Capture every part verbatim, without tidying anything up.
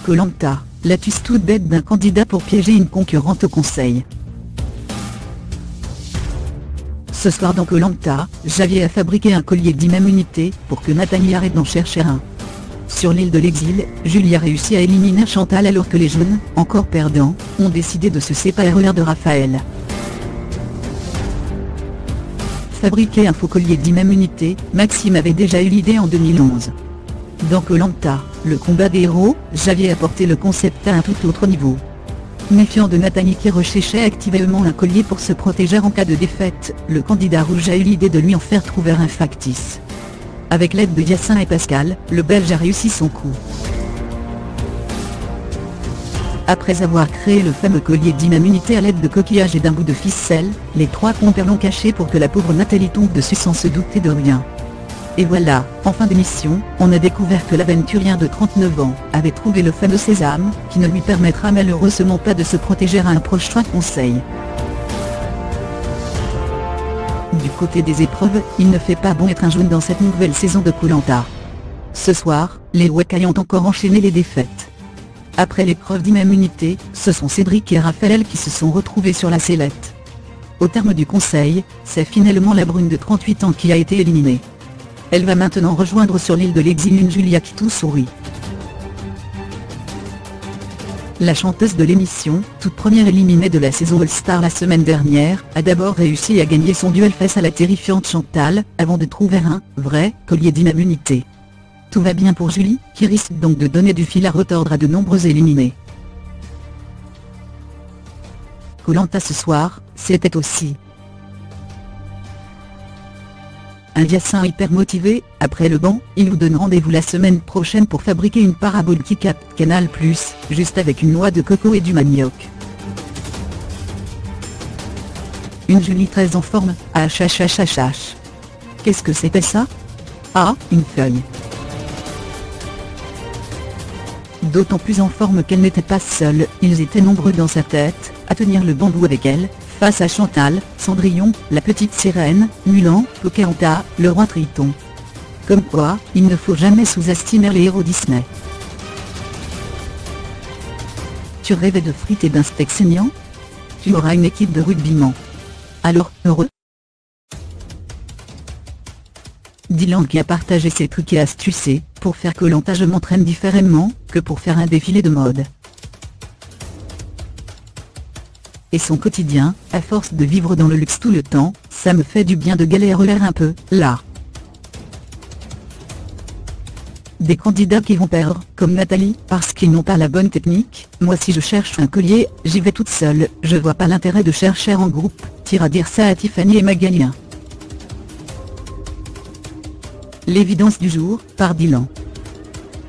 Koh-Lanta, l'astuce toute bête d'un candidat pour piéger une concurrente au conseil. Ce soir dans Koh-Lanta, Javier a fabriqué un collier d'immunité pour que Nathalie arrête d'en chercher un. Sur l'île de l'exil, Julie a réussi à éliminer Chantal alors que les jeunes, encore perdants, ont décidé de se séparer de Raphaël. Fabriquer un faux collier d'immunité, Maxime avait déjà eu l'idée en deux mille onze. Dans Koh-Lanta, le combat des héros, Javier a porté le concept à un tout autre niveau. Méfiant de Nathalie qui recherchait activement un collier pour se protéger en cas de défaite, le candidat rouge a eu l'idée de lui en faire trouver un factice. Avec l'aide de Yacine et Pascal, le Belge a réussi son coup. Après avoir créé le fameux collier d'immunité à l'aide de coquillages et d'un bout de ficelle, les trois compères l'ont caché pour que la pauvre Nathalie tombe dessus sans se douter de rien. Et voilà, en fin d'émission, on a découvert que l'aventurien de trente-neuf ans avait trouvé le fameux sésame, qui ne lui permettra malheureusement pas de se protéger à un prochain conseil. Du côté des épreuves, il ne fait pas bon être un jaune dans cette nouvelle saison de Koh-Lanta. Ce soir, les Wakai ont encore enchaîné les défaites. Après l'épreuve d'immunité, ce sont Cédric et Raphaël qui se sont retrouvés sur la sellette. Au terme du conseil, c'est finalement la brune de trente-huit ans qui a été éliminée. Elle va maintenant rejoindre sur l'île de l'exil une Julia qui tout sourit. La chanteuse de l'émission, toute première éliminée de la saison All-Star la semaine dernière, a d'abord réussi à gagner son duel face à la terrifiante Chantal, avant de trouver un vrai collier d'immunité. Tout va bien pour Julie, qui risque donc de donner du fil à retordre à de nombreux éliminés. Koh-Lanta ce soir, c'était aussi un Yacine hyper motivé. Après le banc, il nous donne rendez-vous la semaine prochaine pour fabriquer une parabole qui capte Canal plus, juste avec une noix de coco et du manioc. Une Julie très en forme, H H H H H. Qu'est-ce que c'était ça? Ah, une feuille. D'autant plus en forme qu'elle n'était pas seule, ils étaient nombreux dans sa tête, à tenir le bambou avec elle, face à Chantal, Cendrillon, la petite sirène, Mulan, Pocahontas, le roi Triton. Comme quoi, il ne faut jamais sous-estimer les héros Disney. Tu rêvais de frites et d'un steak saignant? Tu auras une équipe de rugbyman. Alors, heureux? Dylan qui a partagé ses trucs et astuces et, pour faire Koh-Lanta je m'entraîne différemment que pour faire un défilé de mode. Et son quotidien, à force de vivre dans le luxe tout le temps, ça me fait du bien de galérer un peu, là. Des candidats qui vont perdre, comme Nathalie, parce qu'ils n'ont pas la bonne technique. Moi si je cherche un collier, j'y vais toute seule, je vois pas l'intérêt de chercher en groupe, tire à dire ça à Tiffany et Magalien. L'évidence du jour, par Dylan.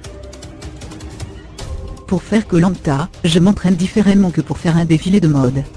Pour faire Koh-Lanta, je m'entraîne différemment que pour faire un défilé de mode.